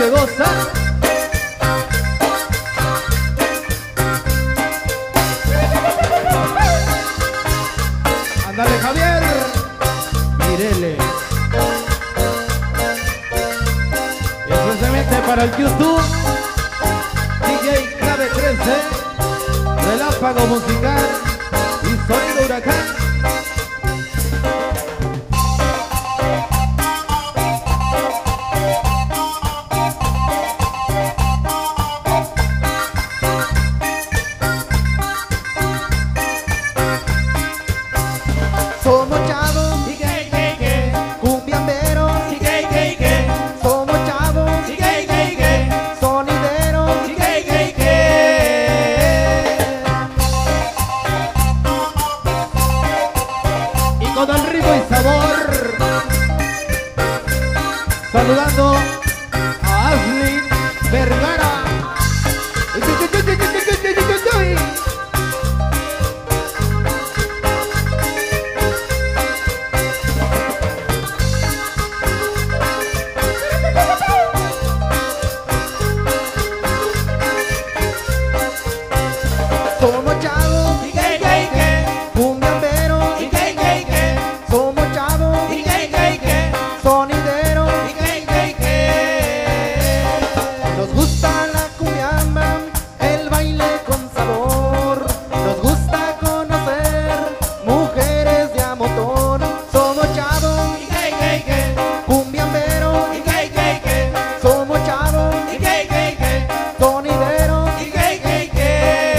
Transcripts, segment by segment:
ándale, goza. Ándale, Javier. Mireles. Especialmente para el YouTube. DJ Clave 13. Relámpago musical y sonido huracán. Somos chavos y gay, gay, gay, cumbiamberos y gay, gay, gay. Somos chavos y gay, gay, gay, sonideros y gay, gay, gay. Y con el ritmo y sabor, saludando a Aslin Vergara. Somos chavos y gay, gay, gay, cumbiamberos y gay, gay, gay. Somos chavos y gay, gay, gay, sonideros y gay, gay, gay. Nos gusta la cumbiamba, el baile con sabor. Nos gusta conocer mujeres de a motor. Somos chavos y gay, gay, gay, cumbiamberos y gay, gay, gay. Somos chavos y gay, gay, gay, sonideros y gay, gay, gay.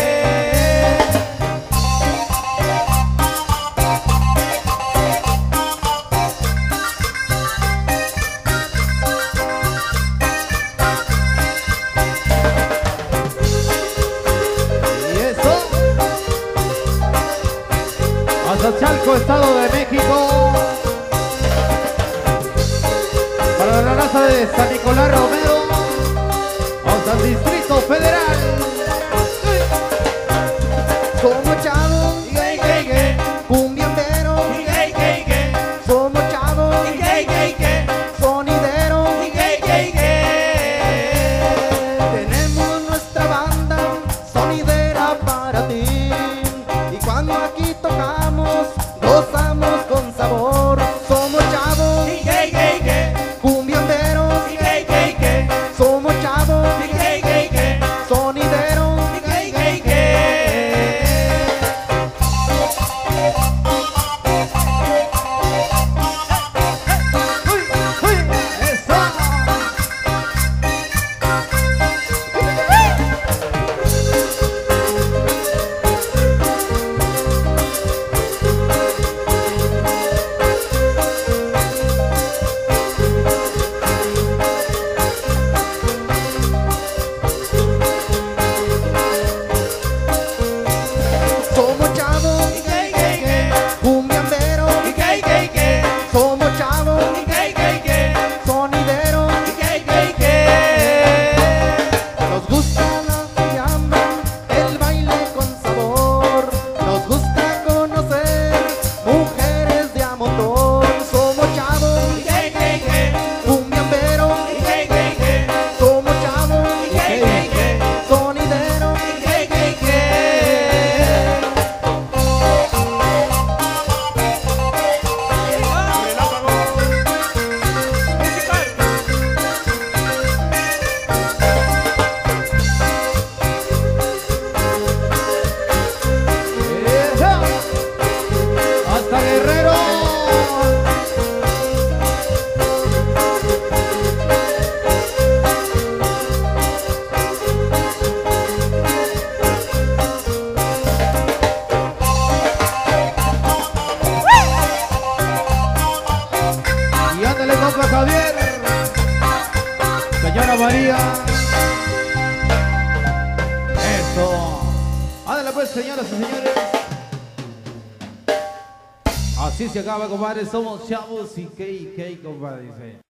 Y eso, Azachalco, Estado de México, para la raza de San Nicolás Romero, hasta el Distrito Federal. Somos chavos y gay, gay, gay, cumbiamberos y gay, gay, gay. Somos chavos y gay, gay, gay, sonideros y gay, gay, gay. Tenemos nuestra banda sonidera para ti. Y cuando aquí tocamos, gozamos con sabor. Somos chavos y gay, gay, gay, cumbiamberos y gay, gay, gay. Somos chavos y gay, gay, gay, sonideros y gay, gay, gay. Eso. Somos chavos y gay, gay, gay, cumbiamberos y gay, gay, gay. Somos chavos y gay, gay, gay, sonideros y gay, gay, gay. Nos gusta la cumbiamba, el baile con sabor. Nos gusta conocer mujeres de a motor. Somos chavos y gay, gay, gay, cumbiamberos y gay, gay, gay. Somos chavos y gay, gay, gay, sonideros y gay, gay, gay. Eso. Hasta Guerrero. Y ándale, compa Javier. Señora María. Eso. Ándale pues, señoras y señores. Así se acaba, compadre. Somos chavos y KK, compadre. Dice.